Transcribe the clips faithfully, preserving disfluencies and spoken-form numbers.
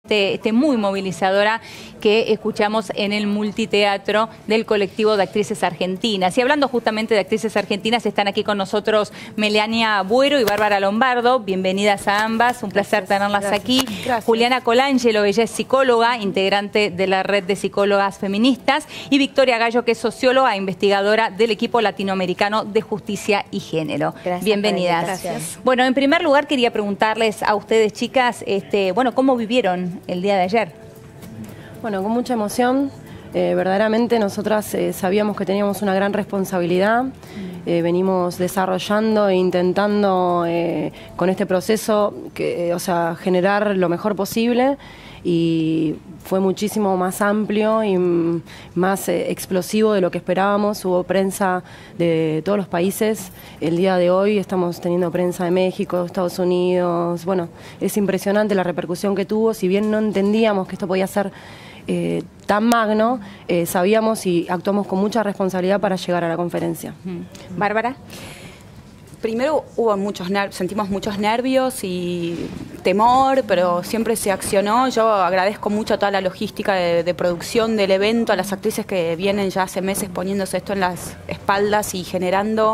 este, este muy movilizadora que escuchamos en el multiteatro del colectivo de actrices argentinas. Y hablando justamente de actrices argentinas, están aquí con nosotros Melania Buero y Bárbara Lombardo. Bienvenidas a ambas, un placer Gracias. tenerlas Gracias. aquí. Gracias. Juliana Colangelo, ella es psicóloga, integrante de la red de psicólogas feministas, y Victoria Gallo, que es socióloga e investigadora del equipo latinoamericano de justicia y género. Gracias, Bienvenidas. Gracias. Bueno, en primer lugar quería preguntarles a ustedes, chicas, este, bueno, ¿cómo vivieron el día de ayer? Bueno, con mucha emoción. Eh, verdaderamente nosotras eh, sabíamos que teníamos una gran responsabilidad. Eh, venimos desarrollando e intentando eh, con este proceso que, eh, o sea, generar lo mejor posible, y fue muchísimo más amplio y más eh, explosivo de lo que esperábamos. Hubo prensa de todos los países. El día de hoy estamos teniendo prensa de México, Estados Unidos. Bueno, es impresionante la repercusión que tuvo. Si bien no entendíamos que esto podía ser Eh, tan magno, eh, sabíamos y actuamos con mucha responsabilidad para llegar a la conferencia. Mm. Bárbara. Primero hubo muchos nervios, sentimos muchos nervios y temor, pero siempre se accionó. Yo agradezco mucho a toda la logística de, de producción del evento, a las actrices que vienen ya hace meses poniéndose esto en las espaldas y generando...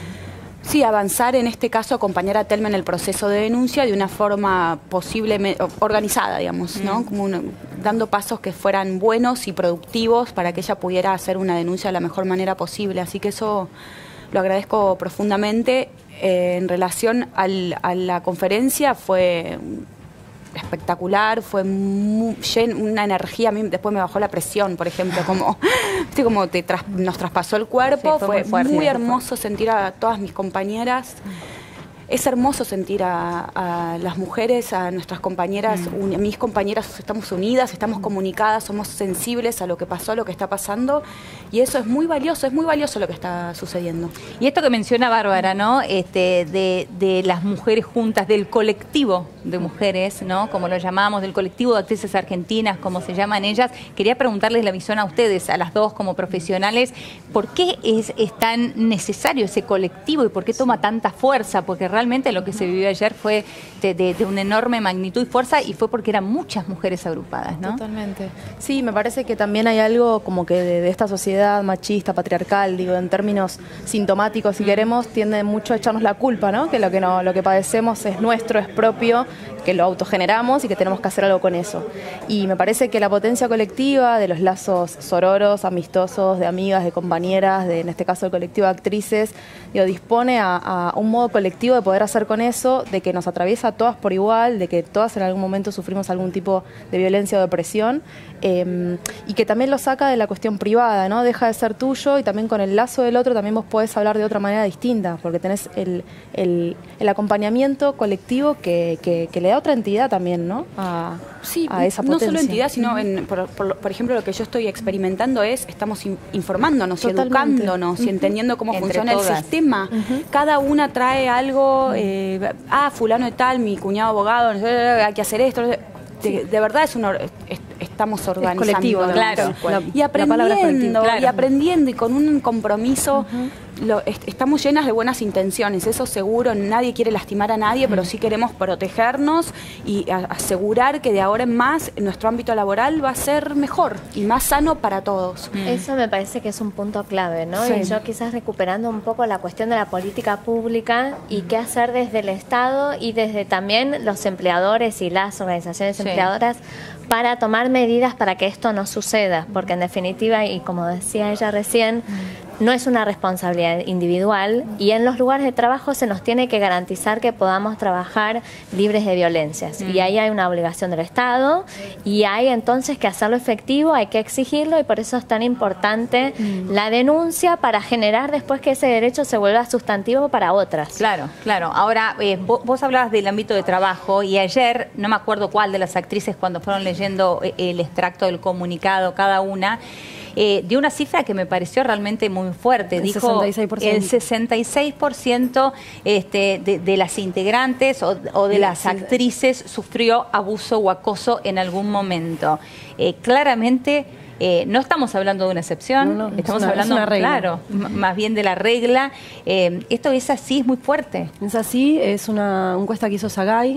Sí, avanzar, en este caso, acompañar a Telma en el proceso de denuncia de una forma posible, organizada, digamos, ¿no? Mm. Como una, dando pasos que fueran buenos y productivos para que ella pudiera hacer una denuncia de la mejor manera posible. Así que eso lo agradezco profundamente. Eh, en relación al, a la conferencia, fue espectacular, fue muy, lleno, una energía. A mí después me bajó la presión, por ejemplo, como, ¿viste? Como te tras, nos traspasó el cuerpo. Sí, fue fue muy, muy hermoso sentir a todas mis compañeras. Es hermoso sentir a, a las mujeres, a nuestras compañeras, mm. un, mis compañeras, estamos unidas, estamos comunicadas, somos sensibles a lo que pasó, a lo que está pasando, y eso es muy valioso, es muy valioso lo que está sucediendo. Y esto que menciona Bárbara, ¿no? Este, de, de las mujeres juntas, del colectivo de mujeres, ¿no? Como lo llamamos, del colectivo de actrices argentinas, como se llaman ellas. Quería preguntarles la visión a ustedes, a las dos como profesionales, ¿por qué es, es tan necesario ese colectivo y por qué toma tanta fuerza? Porque realmente Realmente lo que se vivió ayer fue de, de, de una enorme magnitud y fuerza, y fue porque eran muchas mujeres agrupadas, ¿no? Totalmente. Sí, me parece que también hay algo como que de, de esta sociedad machista, patriarcal, digo, en términos sintomáticos, si mm. queremos, tiende mucho a echarnos la culpa, ¿no? Que lo que, no, lo que padecemos es nuestro, es propio, que lo autogeneramos y que tenemos que hacer algo con eso. Y me parece que la potencia colectiva de los lazos sororos, amistosos, de amigas, de compañeras, de, en este caso el colectivo de actrices, digo, dispone a, a un modo colectivo de poder hacer con eso, de que nos atraviesa a todas por igual, de que todas en algún momento sufrimos algún tipo de violencia o depresión, eh, y que también lo saca de la cuestión privada, ¿no? Deja de ser tuyo, y también con el lazo del otro también vos podés hablar de otra manera distinta, porque tenés el, el, el acompañamiento colectivo que, que, que le da otra entidad también, ¿no? A, sí, a esa potencia. No solo entidad, sino, en, por, por, por ejemplo, lo que yo estoy experimentando es, estamos in, informándonos Totalmente. y educándonos uh-huh. y entendiendo cómo Entre funciona todas. el sistema. Uh-huh. Cada una trae algo, uh-huh. eh, ah, fulano de tal, mi cuñado abogado, hay que hacer esto. De, de verdad es un, es, estamos organizando. Es colectivo, claro. La, y aprendiendo, claro. y aprendiendo y con un compromiso. Uh-huh. Lo, est estamos llenas de buenas intenciones, eso seguro, nadie quiere lastimar a nadie, uh-huh. pero sí queremos protegernos y a, asegurar que de ahora en más nuestro ámbito laboral va a ser mejor y más sano para todos. Uh-huh. Eso me parece que es un punto clave, ¿no? Sí. Y yo quizás recuperando un poco la cuestión de la política pública y uh-huh. qué hacer desde el Estado y desde también los empleadores y las organizaciones sí. empleadoras para tomar medidas para que esto no suceda, porque en definitiva, y como decía ella recién, uh-huh. no es una responsabilidad individual, y en los lugares de trabajo se nos tiene que garantizar que podamos trabajar libres de violencias. Mm. Y ahí hay una obligación del Estado, y hay entonces que hacerlo efectivo, hay que exigirlo, y por eso es tan importante mm. la denuncia para generar después que ese derecho se vuelva sustantivo para otras. Claro, claro. Ahora, eh, vos, vos hablabas del ámbito de trabajo, y ayer, no me acuerdo cuál de las actrices, cuando fueron leyendo el extracto del comunicado cada una, Eh, dio una cifra que me pareció realmente muy fuerte. El Dijo sesenta y seis por ciento. el sesenta y seis por ciento este, de, de las integrantes o, o de las actrices sufrió abuso o acoso en algún momento. Eh, claramente eh, no estamos hablando de una excepción, no, no, estamos es una, hablando, es una regla. claro, más bien de la regla. Eh, esto es así, es muy fuerte. Es así, es una encuesta que hizo Sagay.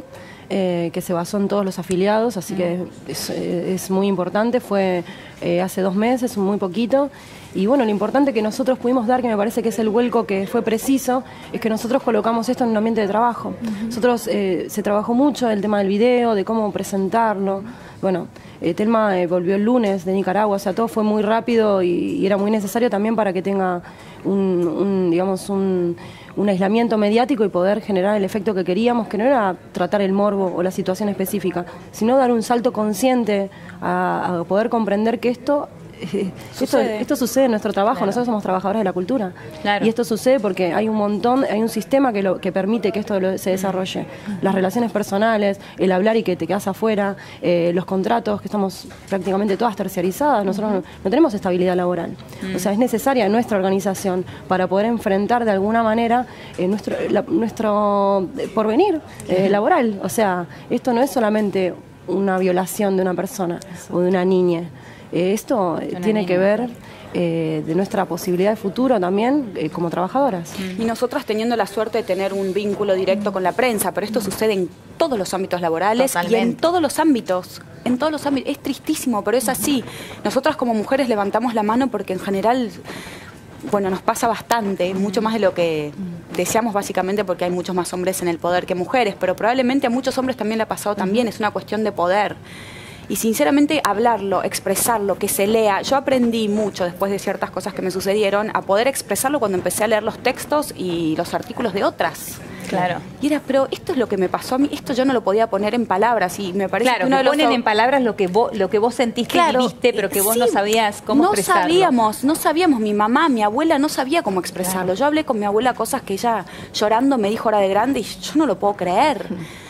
eh, que se basó en todos los afiliados, así que es, es muy importante, fue eh, hace dos meses, muy poquito. Y bueno, lo importante que nosotros pudimos dar, que me parece que es el vuelco que fue preciso, es que nosotros colocamos esto en un ambiente de trabajo. Uh-huh. Nosotros eh, se trabajó mucho el tema del video, de cómo presentarlo. Bueno, eh, Telma eh, volvió el lunes de Nicaragua, o sea, todo fue muy rápido y, y era muy necesario también para que tenga un, un digamos, un, un aislamiento mediático y poder generar el efecto que queríamos, que no era tratar el morbo o la situación específica, sino dar un salto consciente a, a poder comprender que esto... Esto, esto sucede en nuestro trabajo, claro. Nosotros somos trabajadores de la cultura, claro. Y esto sucede porque hay un montón, hay un sistema que, lo, que permite que esto lo, se desarrolle. Las relaciones personales, el hablar y que te quedas afuera, eh, los contratos, que estamos prácticamente todas terciarizadas, nosotros no, no tenemos estabilidad laboral. Mm. O sea, es necesaria nuestra organización para poder enfrentar de alguna manera eh, nuestro, la, nuestro porvenir eh, laboral. O sea, esto no es solamente una violación de una persona o de una niña. Eh, esto eh, tiene niña. que ver eh, de nuestra posibilidad de futuro también eh, como trabajadoras. Y nosotras teniendo la suerte de tener un vínculo directo con la prensa, pero esto sucede en todos los ámbitos laborales. Totalmente. Y en todos los ámbitos, en todos los ámbitos. Es tristísimo, pero es así. Nosotras como mujeres levantamos la mano porque en general... Bueno, nos pasa bastante, mucho más de lo que deseamos básicamente porque hay muchos más hombres en el poder que mujeres, pero probablemente a muchos hombres también le ha pasado también, es una cuestión de poder. Y sinceramente hablarlo, expresarlo, que se lea. Yo aprendí mucho después de ciertas cosas que me sucedieron a poder expresarlo cuando empecé a leer los textos y los artículos de otras. Claro. Y era, pero esto es lo que me pasó a mí, esto yo no lo podía poner en palabras y me parece claro, que uno que de los... ponen en palabras lo que vos, lo que vos sentiste claro, y viviste, pero que vos sí, no sabías cómo no expresarlo. No sabíamos, no sabíamos, mi mamá, mi abuela no sabía cómo expresarlo. Claro. Yo hablé con mi abuela cosas que ella llorando me dijo ahora de grande y yo no lo puedo creer.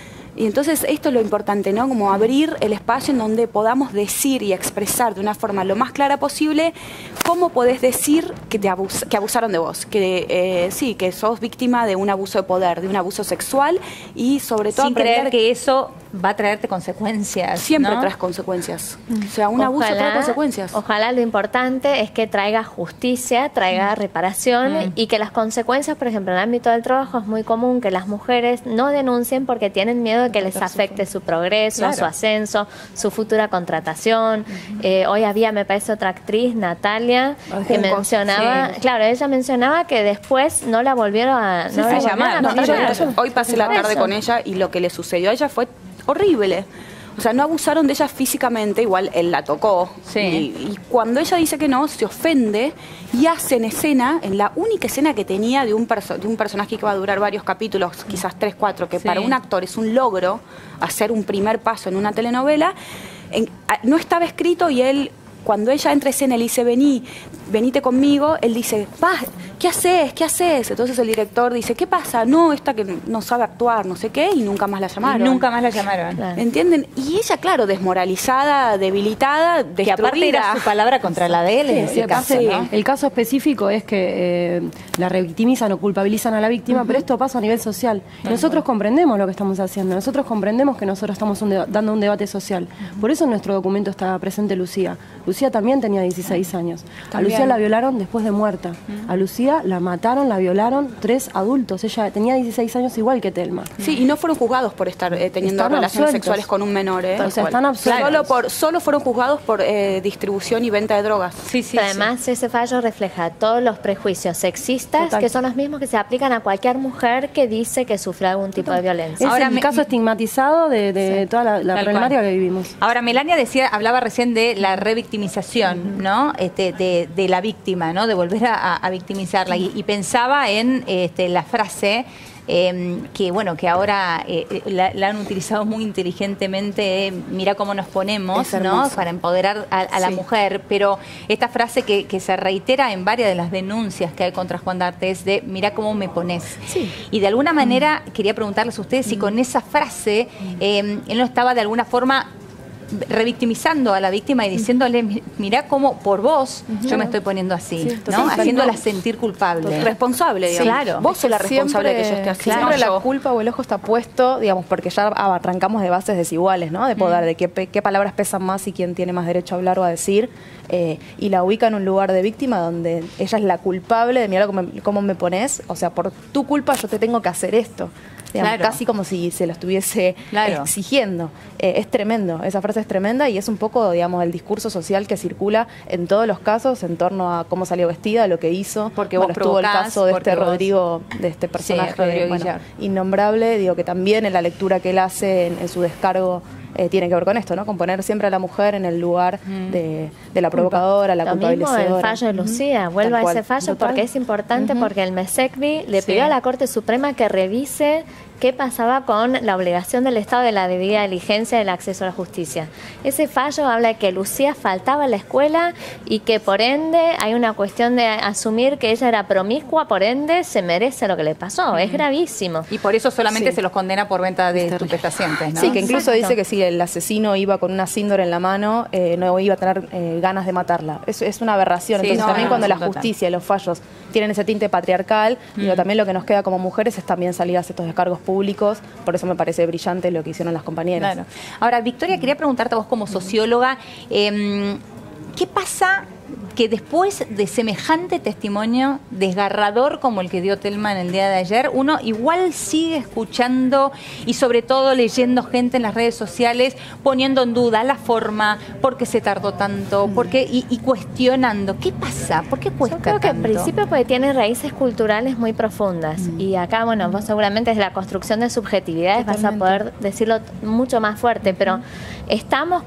Y entonces esto es lo importante, ¿no? Como abrir el espacio en donde podamos decir y expresar de una forma lo más clara posible cómo podés decir que te abus que abusaron de vos, que eh, sí, que sos víctima de un abuso de poder, de un abuso sexual y sobre todo sin creer que eso va a traerte consecuencias. Siempre ¿no? traes consecuencias. O sea, un ojalá, abuso trae consecuencias. Ojalá lo importante es que traiga justicia, traiga mm. reparación mm. y que las consecuencias, por ejemplo, en el ámbito del trabajo es muy común que las mujeres no denuncien porque tienen miedo de que les afecte su progreso, claro. su ascenso, su futura contratación. Uh-huh. eh, hoy había, me parece, otra actriz, Natalia, Ay, que mencionaba, sí. claro, ella mencionaba que después no la volvieron a, sí, no sí, la llamar. No, llamar. yo, hoy pasé la tarde con ella y lo que le sucedió a ella fue horrible. O sea, no abusaron de ella físicamente, igual él la tocó. Sí. Y, y cuando ella dice que no, se ofende y hace en escena, en la única escena que tenía de un, perso de un personaje que va a durar varios capítulos, quizás tres, cuatro, que sí. para un actor es un logro hacer un primer paso en una telenovela, en, a, no estaba escrito y él... Cuando ella entra a escena y le dice, vení, venite conmigo, él dice, va, ¿qué haces? ¿Qué haces? Entonces el director dice, ¿qué pasa? No, esta que no sabe actuar, no sé qué, y nunca más la llamaron. Y nunca más la llamaron. Claro. ¿Entienden? Y ella, claro, desmoralizada, debilitada, destruida. Que aparte era su palabra contra la de él en sí, ese caso, sí. ¿no? El caso específico es que eh, la revictimizan o culpabilizan a la víctima, uh-huh. pero esto pasa a nivel social. Uh-huh. Nosotros comprendemos lo que estamos haciendo, nosotros comprendemos que nosotros estamos un dando un debate social. Uh-huh. Por eso en nuestro documento está presente Lucía. Lucía también tenía dieciséis años. También. A Lucía la violaron después de muerta. Uh-huh. A Lucía la mataron, la violaron tres adultos. Ella tenía dieciséis años igual que Telma. Sí, y no fueron juzgados por estar eh, teniendo están relaciones absueltos. sexuales con un menor. Eh, o sea, están absueltos. Solo, por, solo fueron juzgados por eh, distribución y venta de drogas. Sí, sí, además, sí. ese fallo refleja todos los prejuicios sexistas Total. que son los mismos que se aplican a cualquier mujer que dice que sufre algún tipo Total. de violencia. Es Ahora, el me, caso estigmatizado de, de sí. toda la, la problemática que vivimos. Ahora, Melania decía, hablaba recién de la revictimización, ¿no? Este, de, de la víctima, ¿no? De volver a, a victimizarla. Y, y pensaba en este, la frase eh, que, bueno, que ahora eh, la, la han utilizado muy inteligentemente, eh, mira cómo nos ponemos, ¿no? Para empoderar a, a la sí. mujer. Pero esta frase que, que se reitera en varias de las denuncias que hay contra Juan D'Artes de mira cómo me pones. Sí. Y de alguna manera mm. quería preguntarles a ustedes mm. si con esa frase eh, él no estaba de alguna forma revictimizando a la víctima y diciéndole, mirá cómo por vos uh-huh. yo me estoy poniendo así, sí, ¿no? Haciéndola no. sentir culpable. Responsable, digamos. Sí, claro. Vos sos la responsable siempre, de que yo esté así. Siempre no, la culpa o el ojo está puesto, digamos, porque ya arrancamos de bases desiguales, ¿no? De poder, mm. de qué, qué palabras pesan más y quién tiene más derecho a hablar o a decir. Eh, y la ubica en un lugar de víctima donde ella es la culpable de mirar cómo, cómo me pones, o sea, por tu culpa yo te tengo que hacer esto. Digamos, claro. Casi como si se lo estuviese claro. exigiendo. Eh, es tremendo, esa frase es tremenda y es un poco, digamos, el discurso social que circula en todos los casos en torno a cómo salió vestida, lo que hizo. Porque bueno, vos estuvo el caso de este vos... Rodrigo, de este personaje sí, Rodrigo bueno, innombrable, digo que también en la lectura que él hace en, en su descargo Eh, tiene que ver con esto, ¿no? Con poner siempre a la mujer en el lugar mm. de, de la provocadora, la Lo culpabilizadora. mismo el fallo de Lucía, mm. vuelvo a ese fallo Total. porque es importante uh-huh. porque el MESECBI le sí. pidió a la Corte Suprema que revise qué pasaba con la obligación del Estado de la debida diligencia del acceso a la justicia. Ese fallo habla de que Lucía faltaba a la escuela y que por ende hay una cuestión de asumir que ella era promiscua, por ende se merece lo que le pasó, mm. es gravísimo. Y por eso solamente sí. se los condena por venta de estupefacientes, ¿no? Sí, que incluso Exacto. dice que si el asesino iba con una síndrome en la mano, eh, no iba a tener eh, ganas de matarla. Es, es una aberración. Sí, Entonces no, también no, cuando no, la justicia y los fallos tienen ese tinte patriarcal, mm. digo, también lo que nos queda como mujeres es también salir a hacer estos descargos públicos, por eso me parece brillante lo que hicieron las compañeras. Claro. Ahora, Victoria, quería preguntarte a vos como socióloga, eh, ¿qué pasa que después de semejante testimonio desgarrador como el que dio Thelma en el día de ayer, uno igual sigue escuchando y sobre todo leyendo gente en las redes sociales poniendo en duda la forma, por qué se tardó tanto, por qué, y, y cuestionando? ¿Qué pasa? ¿Por qué cuesta Yo creo que tanto? en principio porque tiene raíces culturales muy profundas mm. y acá, bueno, vos seguramente desde la construcción de subjetividades Totalmente. vas a poder decirlo mucho más fuerte, pero estamos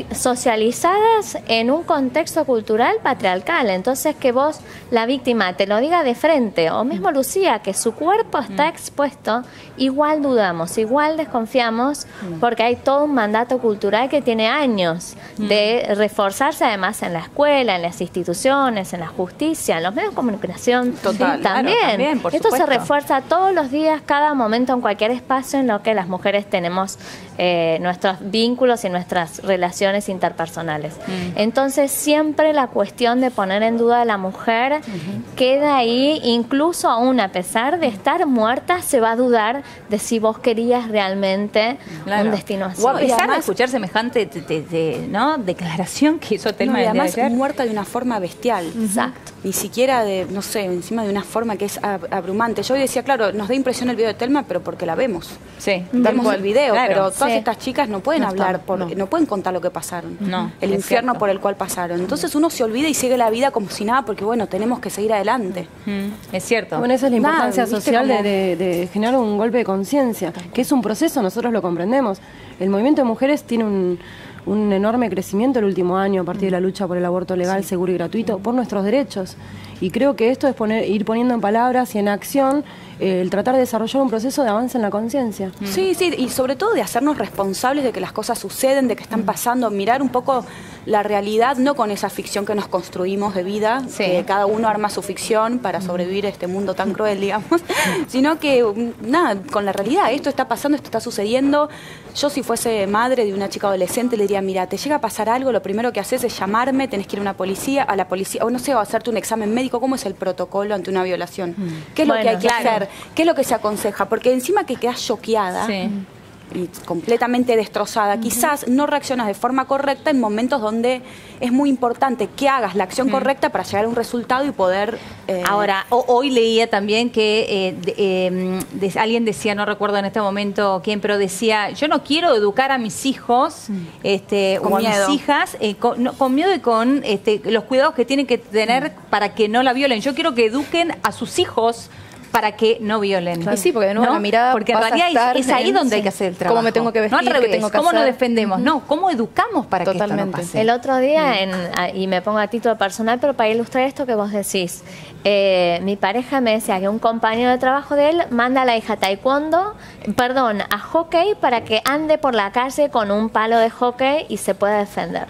socializadas en un contexto cultural patriarcal, entonces que vos, la víctima, te lo diga de frente, o mismo Lucía, que su cuerpo está expuesto, igual dudamos, igual desconfiamos, porque hay todo un mandato cultural que tiene años de reforzarse además en la escuela, en las instituciones, en la justicia, en los medios de comunicación. Total, también. Claro, también por Esto supuesto. se refuerza todos los días, cada momento, en cualquier espacio en lo que las mujeres tenemos eh, nuestros vínculos y nuestras relaciones interpersonales. Mm. Entonces siempre la cuestión de poner en duda a la mujer uh-huh. queda ahí, incluso aún a pesar de estar muerta, se va a dudar de si vos querías realmente claro. un destino así. O a pesar además, de escuchar semejante de, de, de, ¿no? declaración que hizo Thelma no, y además de ayer. muerta de una forma bestial. Exacto. Ni siquiera de, no sé, encima de una forma que es abrumante. Yo hoy decía, claro, nos da impresión el video de Thelma, pero porque la vemos. Sí. Vemos el video, claro. pero todas sí. estas chicas no pueden no hablar, están, por, no. no pueden contar lo que pasaron. No, el infierno cierto. por el cual pasaron. Entonces uno se olvida y sigue la vida como si nada, porque bueno, tenemos que seguir adelante. Mm, es cierto. Bueno, esa es la importancia nada, social como... de, de, de generar un golpe de conciencia, que es un proceso, nosotros lo comprendemos. El movimiento de mujeres tiene un, un enorme crecimiento el último año a partir de la lucha por el aborto legal, sí. seguro y gratuito, por nuestros derechos. Y creo que esto es poner, ir poniendo en palabras y en acción eh, el tratar de desarrollar un proceso de avance en la conciencia. Mm. Sí, sí, y sobre todo de hacernos responsables de que las cosas suceden, de que están pasando, mirar un poco la realidad, no con esa ficción que nos construimos de vida, sí. que cada uno arma su ficción para sobrevivir a este mundo tan cruel, digamos, sino que, nada, con la realidad, esto está pasando, esto está sucediendo. Yo si fuese madre de una chica adolescente le diría, mira, te llega a pasar algo, lo primero que haces es llamarme, tenés que ir a una policía, a la policía, o no sé, o hacerte un examen médico. ¿Cómo es el protocolo ante una violación? ¿Qué es lo bueno, que hay que claro. hacer? ¿Qué es lo que se aconseja? Porque encima que quedas choqueada sí. y completamente destrozada, uh-huh. quizás no reaccionas de forma correcta en momentos donde es muy importante que hagas la acción uh-huh. correcta para llegar a un resultado y poder... Eh... Ahora, o, hoy leía también que eh, de, eh, de, alguien decía, no recuerdo en este momento quién, pero decía, yo no quiero educar a mis hijos uh-huh. este, o miedo. a mis hijas eh, con, no, con miedo y con este, los cuidados que tienen que tener uh-huh. para que no la violen. Yo quiero que eduquen a sus hijos para que no violen. Claro. Y sí, porque de nuevo ¿no? la mirada porque en realidad es ahí donde sí. hay que hacer el trabajo. ¿Cómo me tengo que vestir? No al revés, tengo que ¿cómo hacer? nos defendemos? Uh-huh. No, ¿cómo educamos para Totalmente. que esto no pase? El otro día, en, y me pongo a título personal, pero para ilustrar esto que vos decís, eh, mi pareja me decía que un compañero de trabajo de él manda a la hija a taekwondo, perdón, a hockey para que ande por la calle con un palo de hockey y se pueda defender.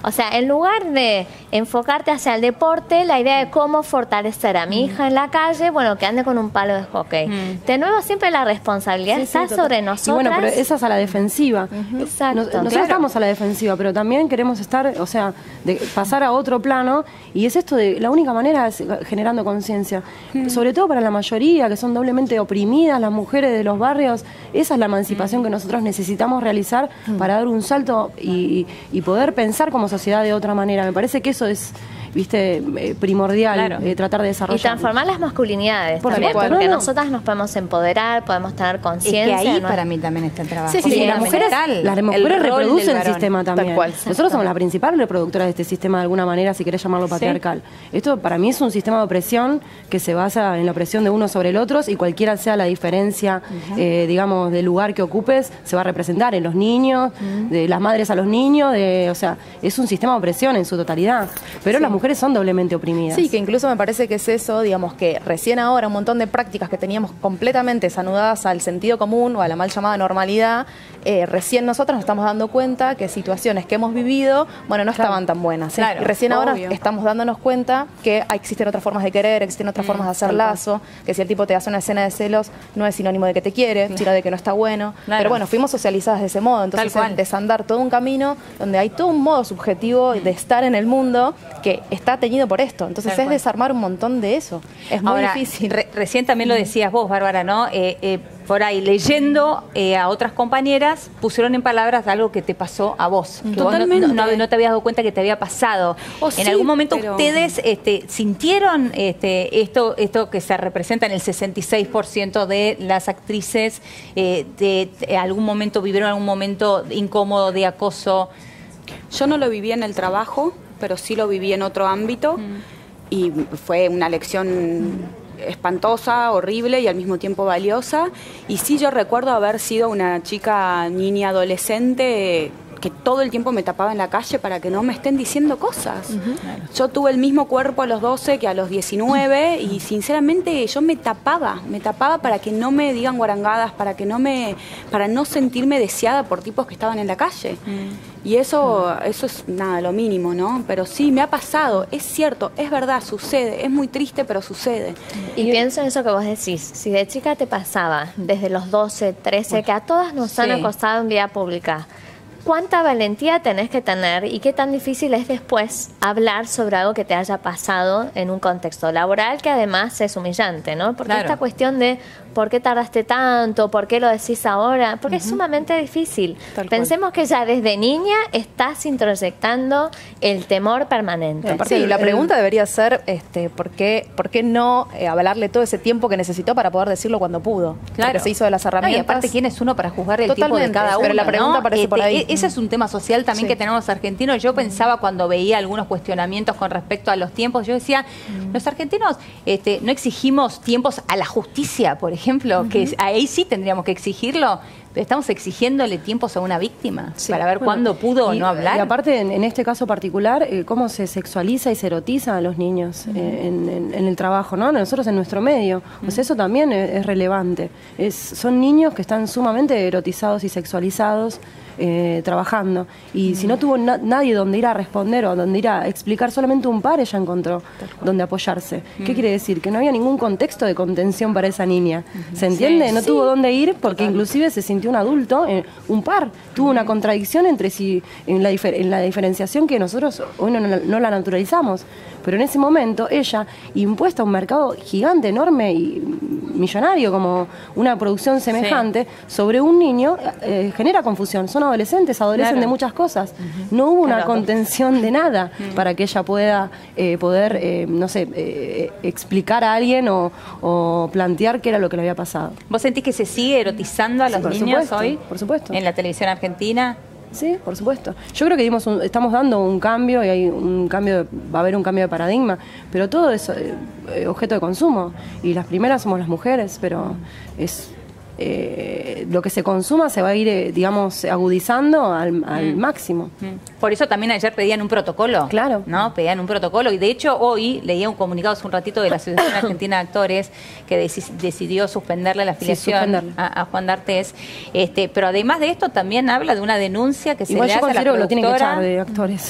O sea, en lugar de enfocarte hacia el deporte, la idea de cómo fortalecer a mi hija en la calle, bueno, que ande con un palo de hockey. Mm. De nuevo, siempre la responsabilidad sí, está sí, sobre nosotros. Y bueno, pero esa es a la defensiva. Uh-huh. Exacto. Nos, nosotros claro. estamos a la defensiva, pero también queremos estar, o sea, de pasar a otro plano, y es esto de, la única manera es generando conciencia. Mm. Sobre todo para la mayoría, que son doblemente oprimidas, las mujeres de los barrios, esa es la emancipación mm. que nosotros necesitamos realizar mm. para dar un salto y, y poder pensar como sociedad de otra manera. Me parece que eso es, viste, eh, primordial, claro. eh, tratar de desarrollar. Y transformar las masculinidades Por también, supuesto. porque No, no. nosotras nos podemos empoderar, podemos tener conciencia. Es que ahí ¿no? para mí también está el trabajo. Sí, sí, sí, las mujeres, las mujeres reproducen el sistema también. Cual. Nosotros somos la principal reproductora de este sistema de alguna manera, si querés llamarlo patriarcal. ¿Sí? Esto para mí es un sistema de opresión que se basa en la opresión de uno sobre el otro, y cualquiera sea la diferencia, uh-huh. eh, digamos, del lugar que ocupes, se va a representar en los niños, uh-huh. de las madres a los niños, de, o sea, es un sistema de opresión en su totalidad. Pero sí. las mujeres son doblemente oprimidas. Sí, que incluso me parece que es eso, digamos, que recién ahora un montón de prácticas que teníamos completamente desanudadas al sentido común o a la mal llamada normalidad, eh, recién nosotros nos estamos dando cuenta que situaciones que hemos vivido, bueno, no estaban claro. tan buenas. ¿sí? Claro, y recién obvio. ahora estamos dándonos cuenta que existen otras formas de querer, existen otras mm, formas de hacer lazo, que si el tipo te hace una escena de celos no es sinónimo de que te quiere, claro. sino de que no está bueno. Claro. Pero bueno, fuimos socializadas de ese modo, entonces es desandar todo un camino donde hay todo un modo subjetivo de estar en el mundo que está teñido por esto. Entonces Tal es cual. desarmar un montón de eso. Es muy Ahora, difícil. Re recién también lo decías vos, Bárbara, ¿no? Eh, eh, por ahí, leyendo eh, a otras compañeras, pusieron en palabras algo que te pasó a vos. Que Totalmente. Vos no, no, no te habías dado cuenta que te había pasado. Oh, en sí, algún momento pero... ustedes este, sintieron este, esto, esto que se representa en el sesenta y seis por ciento de las actrices, eh, de, de algún momento vivieron algún momento incómodo de acoso. Yo no lo viví en el trabajo, pero sí lo viví en otro ámbito mm. y fue una lección espantosa, horrible y al mismo tiempo valiosa. Y sí, yo recuerdo haber sido una chica, niña, adolescente que todo el tiempo me tapaba en la calle para que no me estén diciendo cosas. Uh-huh. Yo tuve el mismo cuerpo a los doce que a los diecinueve y sinceramente yo me tapaba, me tapaba para que no me digan guarangadas, para que no me, para no sentirme deseada por tipos que estaban en la calle. Uh-huh. Y eso, uh-huh. eso es nada, lo mínimo, ¿no? Pero sí, me ha pasado, es cierto, es verdad, sucede, es muy triste, pero sucede. Y, y pienso en eso que vos decís, si de chica te pasaba, desde los doce, trece, que a todas nos sí. han acosado en vía pública, ¿cuánta valentía tenés que tener y qué tan difícil es después hablar sobre algo que te haya pasado en un contexto laboral que además es humillante, ¿no? Porque claro. esta cuestión de ¿por qué tardaste tanto? ¿Por qué lo decís ahora? Porque uh-huh. es sumamente difícil. Tal Pensemos cual. que ya desde niña estás introyectando el temor permanente. Aparte, sí, la pregunta el... debería ser este, ¿por qué, por qué no eh, avalarle todo ese tiempo que necesitó para poder decirlo cuando pudo? Claro. Porque se hizo de las herramientas. No, y aparte, ¿quién es uno para juzgar el Totalmente, tiempo de cada uno? Pero la pregunta ¿no? aparece eh, por ahí. Ese es un tema social también sí. que tenemos los argentinos. Yo pensaba cuando veía algunos cuestionamientos con respecto a los tiempos, yo decía, mm. los argentinos este, no exigimos tiempos a la justicia, por ejemplo, uh-huh. que ahí sí tendríamos que exigirlo. Estamos exigiéndole tiempos a una víctima sí, para ver bueno, cuándo pudo o no hablar. Y aparte, en, en este caso particular, eh, cómo se sexualiza y se erotiza a los niños uh-huh. eh, en, en, en el trabajo, ¿no? Nosotros en nuestro medio. Uh-huh. Pues eso también es, es relevante. Es, son niños que están sumamente erotizados y sexualizados eh, trabajando. Y uh-huh. si no tuvo na nadie donde ir a responder o donde ir a explicar, solamente un par ella encontró donde apoyarse. Uh-huh. ¿Qué quiere decir? Que no había ningún contexto de contención para esa niña. Uh-huh. ¿Se entiende? Sí, no sí. tuvo dónde ir porque Total. inclusive se sintió un adulto, eh, un par, tuvo una contradicción entre sí, en la, difer en la diferenciación que nosotros hoy no, no, no la naturalizamos, pero en ese momento ella, impuesta a un mercado gigante, enorme y millonario, como una producción semejante, sí. sobre un niño, eh, genera confusión. Son adolescentes, adolecen claro. de muchas cosas. Uh-huh. No hubo claro. una contención de nada uh-huh. para que ella pueda eh, poder, eh, no sé, eh, explicar a alguien o, o plantear qué era lo que le había pasado. ¿Vos sentís que se sigue erotizando a los sí, niños supuesto, hoy? Por supuesto. ¿En la televisión argentina? Sí, por supuesto. Yo creo que dimos un, estamos dando un cambio y hay un cambio, de, va a haber un cambio de paradigma, pero todo es eh, objeto de consumo y las primeras somos las mujeres, pero es eh, lo que se consuma se va a ir, eh, digamos, agudizando al, al mm. máximo. Mm. Por eso también ayer pedían un protocolo. Claro. ¿No? Pedían un protocolo y de hecho hoy leía un comunicado hace un ratito de la Asociación Argentina de Actores que dec decidió suspenderle la afiliación sí, a, a Juan D'Artés. Este, pero además de esto también habla de una denuncia que se Igual le yo hace a la considero productora. Que lo tienen que echar de actores.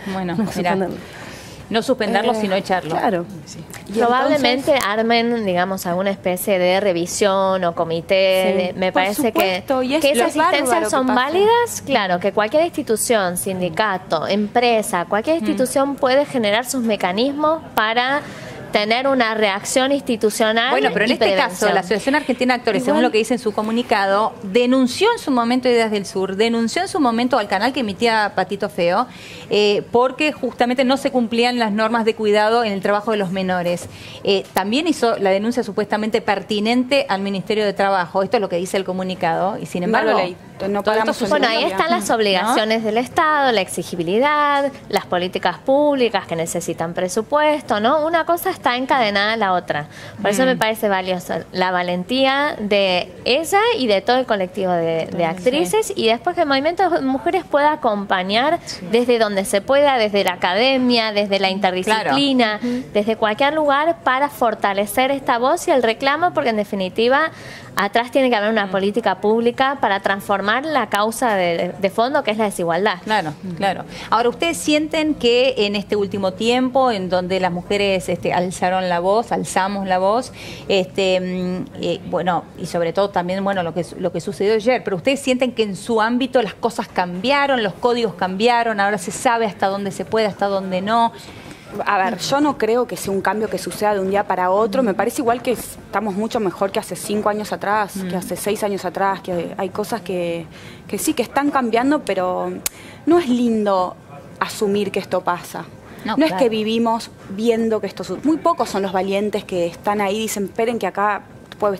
Bueno, no mirá. No suspenderlo, Eh, sino echarlo. Claro. Sí. Probablemente armen, digamos, alguna especie de revisión o comité. Sí, de- me por parece que, supuesto, y es que lo esas bárbaro asistencias que son pasa. válidas. Claro, que cualquier institución, sindicato, empresa, cualquier institución puede generar sus mecanismos para tener una reacción institucional. Bueno, pero en y este prevención. caso, la Asociación Argentina de Actores, según Igual- lo que dice en su comunicado, denunció en su momento Ideas del Sur, denunció en su momento al canal que emitía Patito Feo, eh, porque justamente no se cumplían las normas de cuidado en el trabajo de los menores. Eh, también hizo la denuncia supuestamente pertinente al Ministerio de Trabajo. Esto es lo que dice el comunicado, y sin No embargo... lo leí. No todo paramos esto en Bueno, sucedió. ahí están las obligaciones del Estado, la exigibilidad, las políticas públicas que necesitan presupuesto, ¿no? Una cosa está encadenada a la otra. Por eso me parece valiosa la valentía de ella y de todo el colectivo de, de actrices, y después que el movimiento de mujeres pueda acompañar desde donde se pueda, desde la academia, desde la interdisciplina, desde cualquier lugar, para fortalecer esta voz y el reclamo, porque en definitiva atrás tiene que haber una política pública para transformar la causa de, de fondo, que es la desigualdad. Claro, claro. Ahora, ¿ustedes sienten que en este último tiempo, en donde las mujeres este, alzaron la voz, alzamos la voz, este, mm, eh, bueno, y sobre todo también, bueno, lo que, lo que sucedió ayer, pero ustedes sienten que en su ámbito las cosas cambiaron, los códigos cambiaron, ahora se sabe hasta dónde se puede, hasta dónde no? A ver, yo no creo que sea un cambio que suceda de un día para otro. Me parece igual que estamos mucho mejor que hace cinco años atrás, que hace seis años atrás, que hay cosas que, que sí, que están cambiando, pero no es lindo asumir que esto pasa. No, No, es claro. que vivimos viendo que esto sucede. Muy pocos son los valientes que están ahí y dicen, esperen que acá puede...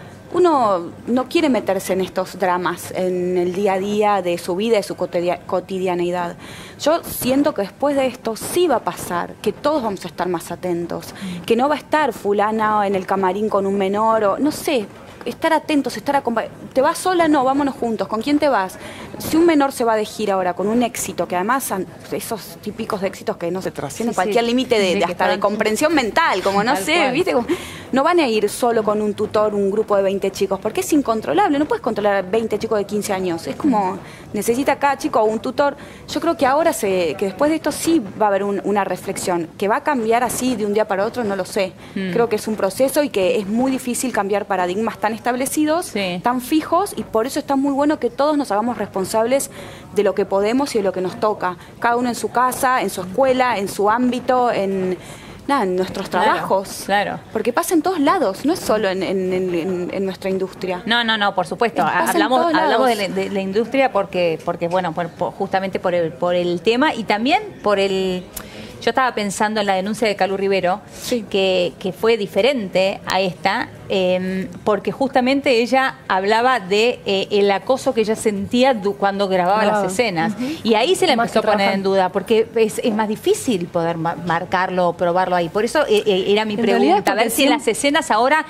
Uno no quiere meterse en estos dramas en el día a día de su vida, de su cotidia- cotidianeidad. Yo siento que después de esto sí va a pasar, que todos vamos a estar más atentos, que no va a estar fulana en el camarín con un menor, o no sé, estar atentos, estar acompañados. ¿Te vas sola? No, vámonos juntos. ¿Con quién te vas? Si un menor se va de gira ahora con un éxito, que además han- esos típicos de éxitos que no se trascienden Sí, cualquier sí. límite de, De de que hasta de están- comprensión mental, como no Tal sé, cual. ¿viste? Como- no van a ir solo con un tutor, un grupo de veinte chicos, porque es incontrolable. No puedes controlar a veinte chicos de quince años. Es como, necesita cada chico un tutor. Yo creo que ahora, se, que después de esto sí va a haber un- una reflexión. Que va a cambiar así de un día para otro, no lo sé. Mm. Creo que es un proceso y que es muy difícil cambiar paradigmas tan establecidos, Sí. tan fijos, y por eso está muy bueno que todos nos hagamos responsables de lo que podemos y de lo que nos toca. Cada uno en su casa, en su escuela, en su ámbito, en... Nada, en nuestros Claro, trabajos. claro. Porque pasa en todos lados, no es solo en, en- en- en nuestra industria. No, no, no, por supuesto. Pasa en Hablamos, todos hablamos de lados. la, de la industria porque, porque bueno, por- por- justamente por el, por el tema y también por el... Yo estaba pensando en la denuncia de Calu Rivero, Sí. que, que fue diferente a esta, eh, porque justamente ella hablaba de eh, el acoso que ella sentía du- cuando grababa Grababa. las escenas. Y ahí se le Más empezó a que poner trabajar. en duda, porque es, es más difícil poder ma- marcarlo o probarlo ahí. Por eso eh, eh, era mi En realidad es pregunta, a ver porque si en las escenas ahora...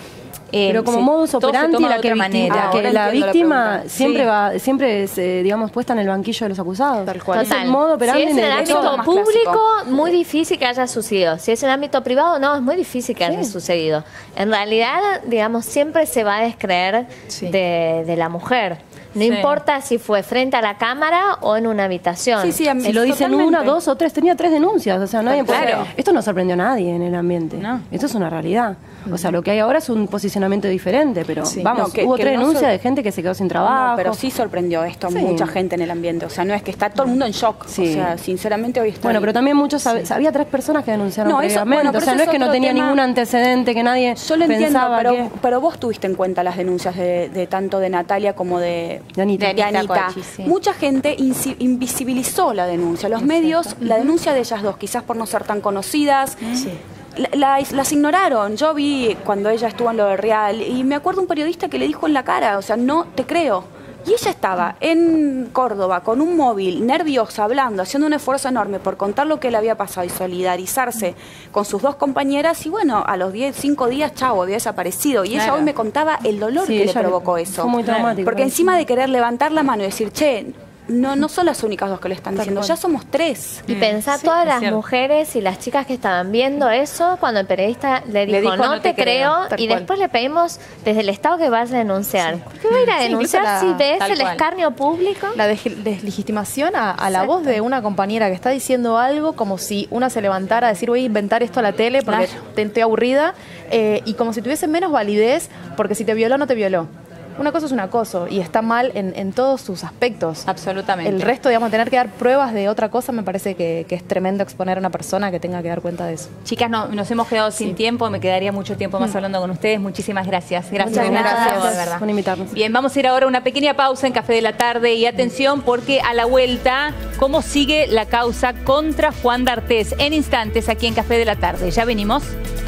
eh, Pero como se- modus todo se operandi, toma de la que, otra victi- manera. que Ahora la entiendo la víctima pregunta. siempre Sí. va, siempre es, eh, digamos, puesta en el banquillo de los acusados. Tal cual. Es el modo operandi Si es en el de ámbito todo. más público, clásico. muy difícil que haya sucedido. Si es en el ámbito privado, no, es muy difícil que haya Sí. sucedido. En realidad, digamos, siempre se va a descreer Sí. de, de la mujer. No Sí. importa si fue frente a la cámara o en una habitación. Sí, sí, a mí- Si lo dicen totalmente. una, dos o tres, tenía tres denuncias. O sea, nadie puede- Claro. Esto no sorprendió a nadie en el ambiente. No. Esto es una realidad. O sea, lo que hay ahora es un posicionamiento diferente, pero Sí. vamos, No, que- hubo que tres no denuncias sor- de gente que se quedó sin trabajo. No, pero sí sorprendió esto a Sí. mucha gente en el ambiente. O sea, no es que está todo el mundo en shock. Sí. O sea, sinceramente hoy está Bueno, ahí. pero también muchos, sab- había tres personas que denunciaron No, eso- previamente. bueno, pero o sea, eso no es es que no otro tenía tema. ningún antecedente, que nadie Yo lo entiendo, pensaba pero, que... pero vos tuviste en cuenta las denuncias de, de tanto de Natalia como de, De Anita. De Anita Cochi, sí. Mucha gente insi- invisibilizó la denuncia. Los medios, la denuncia de ellas dos, quizás por no ser tan conocidas, la- la- las ignoraron. Yo vi cuando ella estuvo en lo de Real y me acuerdo un periodista que le dijo en la cara, o sea, no te creo. Y ella estaba en Córdoba con un móvil, nerviosa, hablando, haciendo un esfuerzo enorme por contar lo que le había pasado y solidarizarse con sus dos compañeras. Y bueno, a los diez, cinco días, chavo, había desaparecido. Y ella Claro. hoy me contaba el dolor Sí, que le ella le- provocó eso. fue muy traumático Porque eso. encima de querer levantar la mano y decir, che, no, no son las únicas dos que lo están diciendo, ya somos tres. Y pensá Sí, todas es las cierto. mujeres y las chicas que estaban viendo eso cuando el periodista le dijo, dijo, no, te creo, Tal y cual. después le pedimos desde el Estado que vaya a denunciar. ¿Qué va a ir a Sí, denunciar incluso la- si ves tal el cual. escarnio público? La desge- deslegitimación a, a la Exacto. voz de una compañera que está diciendo algo como si una se levantara a decir voy a inventar esto a la tele porque Claro. te- estoy aburrida eh, y como si tuviese menos validez porque si te violó no te violó. Una cosa es un acoso y está mal en, en todos sus aspectos. Absolutamente. El resto, digamos, tener que dar pruebas de otra cosa me parece que, que es tremendo exponer a una persona que tenga que dar cuenta de eso. Chicas, no, nos hemos quedado sin tiempo, me quedaría mucho tiempo más hablando con ustedes. Muchísimas gracias. Gracias, Muchas gracias, gracias. de verdad. por invitarnos. Bien, vamos a ir ahora a una pequeña pausa en Café de la Tarde y atención porque a la vuelta, ¿cómo sigue la causa contra Juan D'Artés? En instantes aquí en Café de la Tarde. Ya venimos.